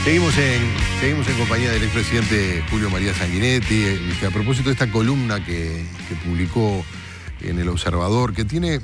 Seguimos en compañía del expresidente Julio María Sanguinetti, a propósito de esta columna que publicó en El Observador, que tiene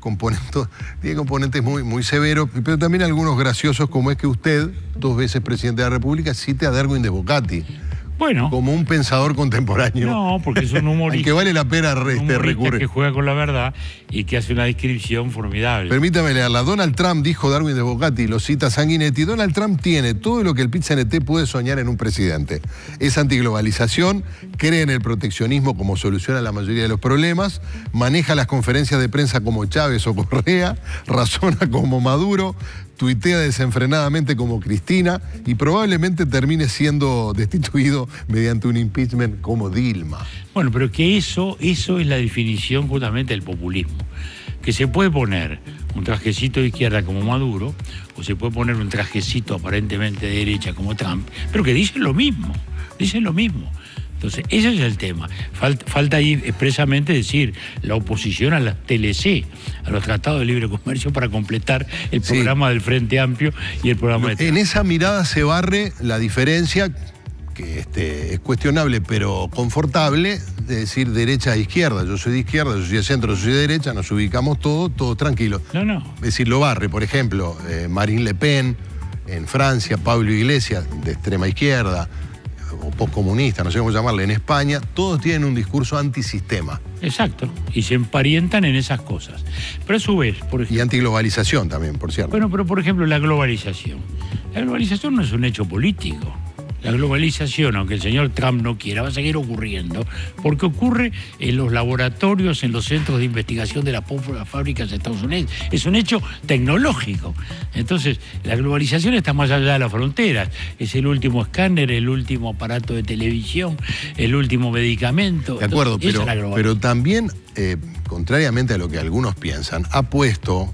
componentes muy severos, pero también algunos graciosos, como es que usted, 2 veces presidente de la República, cite a Darwin de Boccati. Bueno. Como un pensador contemporáneo. No, porque es un humorista. Que vale la pena recurrir. Que juega con la verdad y que hace una descripción formidable. Permítame leerla. Donald Trump, dijo Darwin de Boccati, lo cita Sanguinetti, Donald Trump tiene todo lo que el PIT-CNT puede soñar en un presidente. Es antiglobalización, cree en el proteccionismo como solución a la mayoría de los problemas, maneja las conferencias de prensa como Chávez o Correa, razona como Maduro, tuitea desenfrenadamente como Cristina y probablemente termine siendo destituido mediante un impeachment como Dilma. Bueno, pero que eso es la definición justamente del populismo. Que se puede poner un trajecito de izquierda como Maduro, o se puede poner un trajecito aparentemente de derecha como Trump, pero que dicen lo mismo, Entonces, ese es el tema. Falta ahí expresamente decir la oposición a la TLC, a los tratados de libre comercio, para completar el programa del Frente Amplio y el programa de... En esa mirada se barre la diferencia, que es cuestionable pero confortable, de decir derecha e izquierda. Yo soy de izquierda, yo soy de centro, yo soy de derecha, nos ubicamos todos tranquilos. No. Es decir, lo barre, por ejemplo, Marine Le Pen en Francia, Pablo Iglesias de extrema izquierda, o postcomunista, no sé cómo llamarle, en España, todos tienen un discurso antisistema. Exacto, y se emparentan en esas cosas. Pero a su vez, por ejemplo... Y antiglobalización también, por cierto. Bueno, pero por ejemplo, la globalización. La globalización no es un hecho político. La globalización, aunque el señor Trump no quiera, va a seguir ocurriendo, porque ocurre en los laboratorios, en los centros de investigación de las fábricas de Estados Unidos. Es un hecho tecnológico. Entonces, la globalización está más allá de las fronteras. Es el último escáner, el último aparato de televisión, el último medicamento. De acuerdo, entonces, pero también, contrariamente a lo que algunos piensan, ha puesto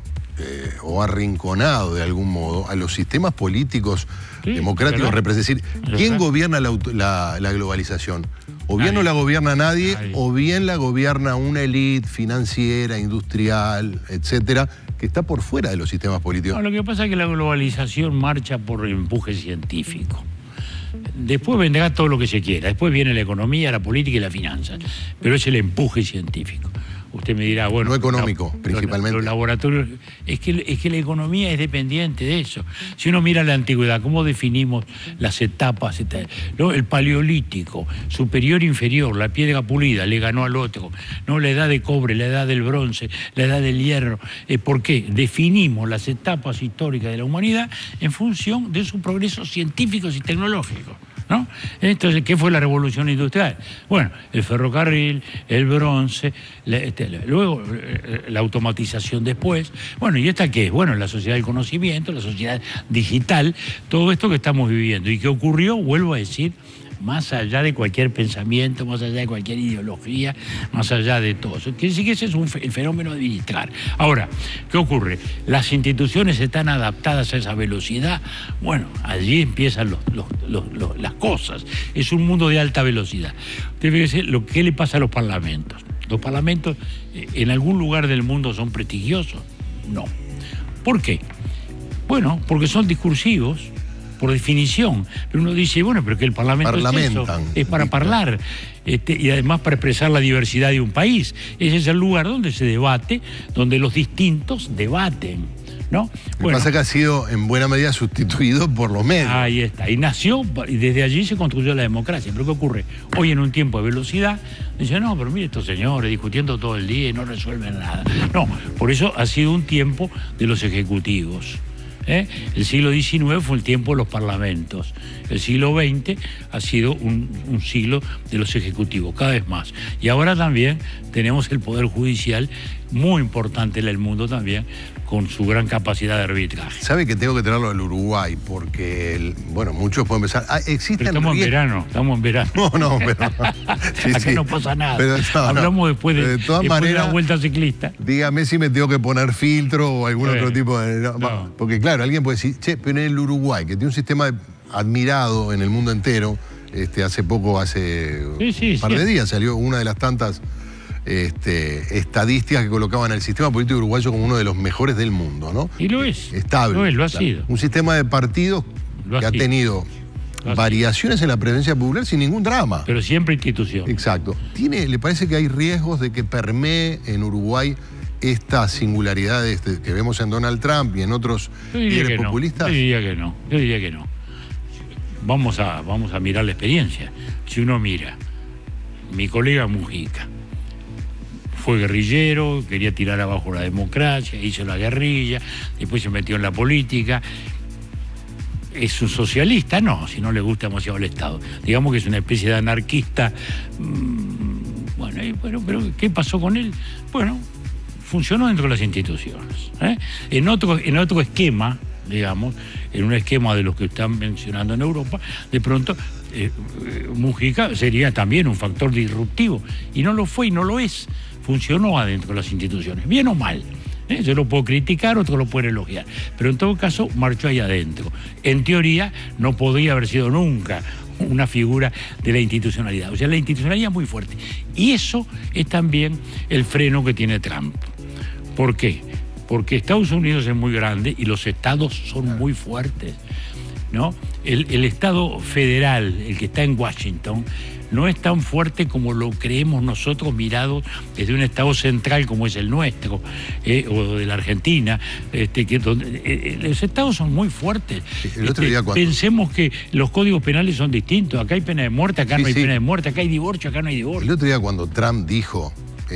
o arrinconado de algún modo a los sistemas políticos democráticos representativos. Es decir, ¿quién gobierna la globalización? O bien no la gobierna nadie, o bien la gobierna una élite financiera, industrial, etcétera, que está por fuera de los sistemas políticos. No, lo que pasa es que la globalización marcha por empuje científico. Después vendrá todo lo que se quiera. Después viene la economía, la política y la finanza. Pero es el empuje científico. Usted me dirá, bueno... No económico, principalmente. Los laboratorios... Es que la economía es dependiente de eso. Si uno mira la antigüedad, ¿cómo definimos las etapas? ¿No? El paleolítico, superior e inferior, la piedra pulida, le ganó al otro. ¿No? La edad de cobre, la edad del bronce, la edad del hierro. ¿Por qué? Definimos las etapas históricas de la humanidad en función de sus progresos científicos y tecnológicos, ¿no? Entonces, ¿qué fue la revolución industrial? Bueno, el ferrocarril, el bronce, luego la automatización después. Bueno, ¿y esta qué es? Bueno, la sociedad del conocimiento, la sociedad digital, todo esto que estamos viviendo. ¿Y qué ocurrió? Vuelvo a decir, más allá de cualquier pensamiento, más allá de cualquier ideología, más allá de todo eso. Quiere decir que ese es el fenómeno de administrar. Ahora, ¿qué ocurre? Las instituciones están adaptadas a esa velocidad. Bueno, allí empiezan las cosas. Es un mundo de alta velocidad. Usted fíjese lo que le pasa a los parlamentos. ¿Los parlamentos en algún lugar del mundo son prestigiosos? No. ¿Por qué? Bueno, porque son discursivos, por definición. Pero uno dice, bueno, pero que el Parlamento es para hablar y además para expresar la diversidad de un país. Ese es el lugar donde se debate, donde los distintos debaten, ¿no? Lo que pasa es que ha sido en buena medida sustituido por los medios. Ahí está. Y nació, y desde allí se construyó la democracia. Pero ¿qué ocurre? Hoy en un tiempo de velocidad, dicen, no, pero mire estos señores discutiendo todo el día y no resuelven nada. No, por eso ha sido un tiempo de los ejecutivos. El siglo XIX fue el tiempo de los parlamentos. El siglo XX ha sido un siglo de los ejecutivos, cada vez más. Y ahora también tenemos el Poder Judicial, muy importante en el mundo también, con su gran capacidad de arbitraje. ¿Sabe que tengo que traerlo al Uruguay? Porque, bueno, muchos pueden pensar... Pero estamos en verano. No, pero... Acá no pasa nada. Pero, hablamos después de la vuelta ciclista. Dígame si me tengo que poner filtro o algún otro tipo de... Porque claro, alguien puede decir, che, pero en el Uruguay, que tiene un sistema admirado en el mundo entero, hace un par de días salió una de las tantas estadísticas que colocaban el sistema político uruguayo como uno de los mejores del mundo, ¿no? Y lo es. Estable. Lo ha sido. Un sistema de partidos que ha tenido variaciones en la presencia popular sin ningún drama. Pero siempre institución. Exacto. ¿Le parece que hay riesgos de que permee en Uruguay estas singularidades que vemos en Donald Trump y en otros líderes populistas? Yo diría que no. Vamos a mirar la experiencia. Si uno mira, mi colega Mujica fue guerrillero, quería tirar abajo la democracia, hizo la guerrilla, después se metió en la política. ¿Es un socialista? No, si no le gusta demasiado el Estado. Digamos que es una especie de anarquista. Bueno, pero ¿qué pasó con él? Bueno, funcionó dentro de las instituciones. En otro esquema, digamos, en un esquema de los que están mencionando en Europa, de pronto Mujica sería también un factor disruptivo. Y no lo fue y no lo es. Funcionó adentro de las instituciones, bien o mal. Yo lo puedo criticar, otros lo pueden elogiar. Pero en todo caso, marchó ahí adentro. En teoría, no podría haber sido nunca una figura de la institucionalidad. O sea, la institucionalidad es muy fuerte. Y eso es también el freno que tiene Trump. ¿Por qué? Porque Estados Unidos es muy grande y los estados son muy fuertes, ¿no? El Estado federal, el que está en Washington, no es tan fuerte como lo creemos nosotros mirados desde un Estado central como es el nuestro, o de la Argentina, los estados son muy fuertes. El otro día pensemos que los códigos penales son distintos. Acá hay pena de muerte, acá no hay pena de muerte, acá hay divorcio, acá no hay divorcio. El otro día cuando Trump dijo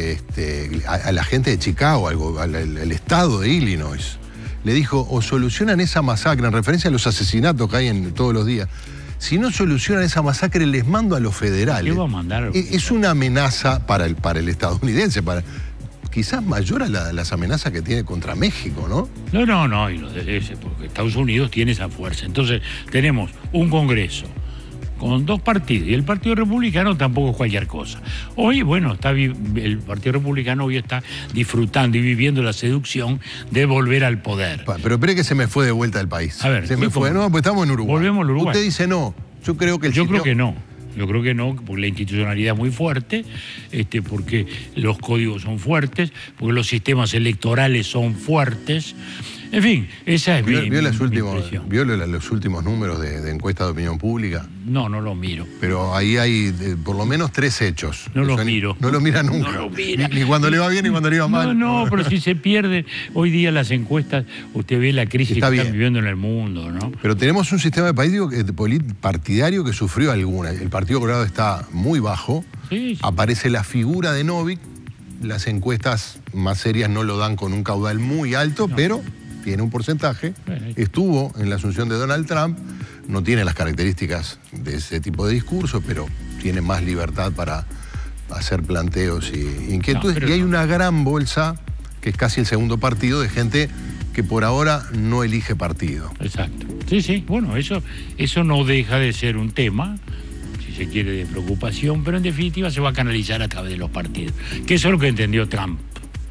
a la gente de Chicago, al estado de Illinois, le dijo, o solucionan esa masacre, en referencia a los asesinatos que hay todos los días. Si no solucionan esa masacre, les mando a los federales. ¿Qué va a mandar? Es una amenaza para el estadounidense, quizás mayor a las amenazas que tiene contra México, ¿no? No, porque Estados Unidos tiene esa fuerza. Entonces, tenemos un Congreso con dos partidos, y el Partido Republicano tampoco es cualquier cosa. Hoy, bueno, el Partido Republicano hoy está disfrutando y viviendo la seducción de volver al poder. Pero espere que se me fue de vuelta al país. A ver, se me fue, no, pues estamos en Uruguay. Volvemos al Uruguay. Usted dice no. Yo creo que creo que no. Yo creo que no, porque la institucionalidad es muy fuerte, porque los códigos son fuertes, porque los sistemas electorales son fuertes. En fin, esa es mi impresión. ¿Vio los últimos números de encuesta de opinión pública? No los miro. Pero ahí hay por lo menos 3 hechos. No los miro. No los mira nunca. No los mira. Ni cuando le va bien ni cuando le va mal. No, pero si se pierden hoy día las encuestas, usted ve la crisis que están viviendo en el mundo, ¿no? Pero tenemos un sistema de país partidario que sufrió alguna. El Partido Colorado está muy bajo. Sí. Aparece la figura de Novick. Las encuestas más serias no lo dan con un caudal muy alto, pero tiene un porcentaje. Estuvo en la asunción de Donald Trump. No tiene las características de ese tipo de discurso, pero tiene más libertad para hacer planteos y inquietudes. Y hay una gran bolsa, que es casi el segundo partido, de gente que por ahora no elige partido. Exacto. Sí. Bueno, eso no deja de ser un tema, si se quiere, de preocupación, pero en definitiva se va a canalizar a través de los partidos. Que eso es lo que entendió Trump.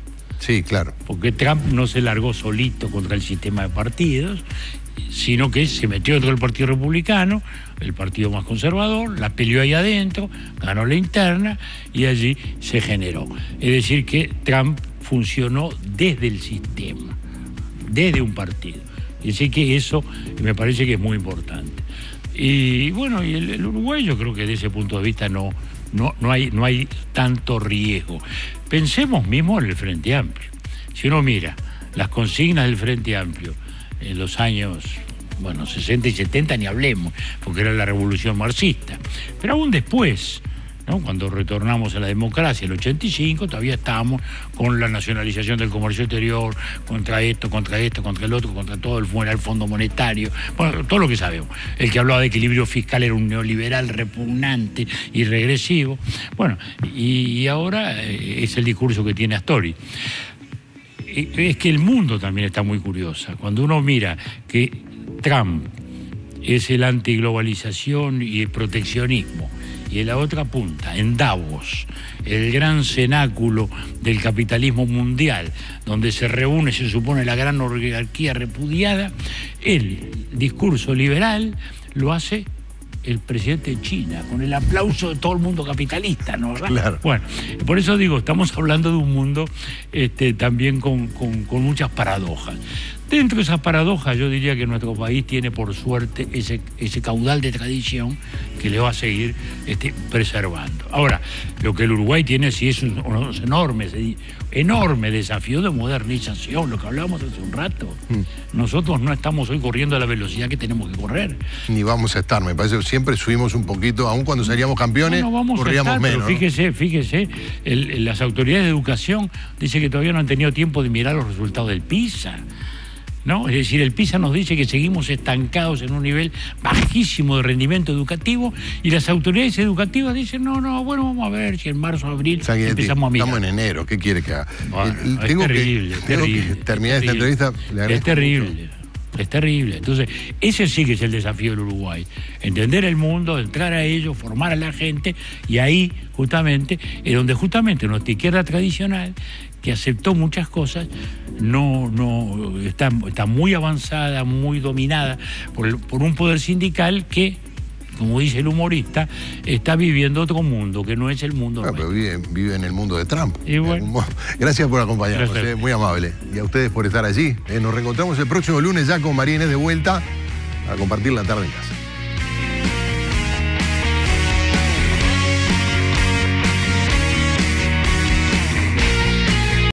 Sí, claro. Porque Trump no se largó solito contra el sistema de partidos, sino que se metió dentro del Partido Republicano, el partido más conservador, la peleó ahí adentro, ganó la interna y allí se generó. Es decir, que Trump funcionó desde el sistema, desde un partido. Y así que eso me parece que es muy importante. Y bueno, y el Uruguay, yo creo que desde ese punto de vista no hay tanto riesgo. Pensemos mismo en el Frente Amplio. Si uno mira las consignas del Frente Amplio en los años 60 y 70, ni hablemos, porque era la revolución marxista. Pero aún después, ¿no? Cuando retornamos a la democracia, el 85, todavía estábamos con la nacionalización del comercio exterior, contra esto, contra el otro, contra todo el Fondo Monetario, bueno, todo lo que sabemos. El que hablaba de equilibrio fiscal era un neoliberal repugnante y regresivo. Bueno, y ahora es el discurso que tiene Astori. Es que el mundo también está muy curiosa. Cuando uno mira que Trump es el antiglobalización y el proteccionismo, y en la otra punta, en Davos, el gran cenáculo del capitalismo mundial, donde se reúne, se supone, la gran oligarquía repudiada, el discurso liberal lo hace el presidente de China, con el aplauso de todo el mundo capitalista, ¿no? Claro. Bueno, por eso digo, estamos hablando de un mundo también con muchas paradojas. Dentro de esas paradojas, yo diría que nuestro país tiene, por suerte, ese caudal de tradición que le va a seguir preservando. Ahora, lo que el Uruguay tiene sí es unos enorme desafío de modernización, lo que hablábamos hace un rato. Nosotros no estamos hoy corriendo a la velocidad que tenemos que correr. Ni vamos a estar, me parece que siempre subimos un poquito, aun cuando salíamos campeones, corríamos menos. Pero fíjese, las autoridades de educación dicen que todavía no han tenido tiempo de mirar los resultados del PISA. ¿No? Es decir, el PISA nos dice que seguimos estancados en un nivel bajísimo de rendimiento educativo y las autoridades educativas dicen, no, bueno, vamos a ver si en marzo o abril empezamos a mirar. Estamos en enero, ¿qué quiere que haga? Bueno, tengo que terminar esta entrevista. Es terrible. Es terrible. Entonces, ese sí que es el desafío del Uruguay. Entender el mundo, entrar a ello, formar a la gente, y ahí, justamente, es donde justamente nuestra izquierda tradicional, que aceptó muchas cosas, está muy avanzada, muy dominada por un poder sindical que, como dice el humorista, está viviendo otro mundo, que no es el mundo nuestro. Pero vive en el mundo de Trump. Y bueno, gracias por acompañarnos, muy amable. Y a ustedes por estar allí. Nos reencontramos el próximo lunes ya con María Inés de vuelta a compartir la tarde en casa.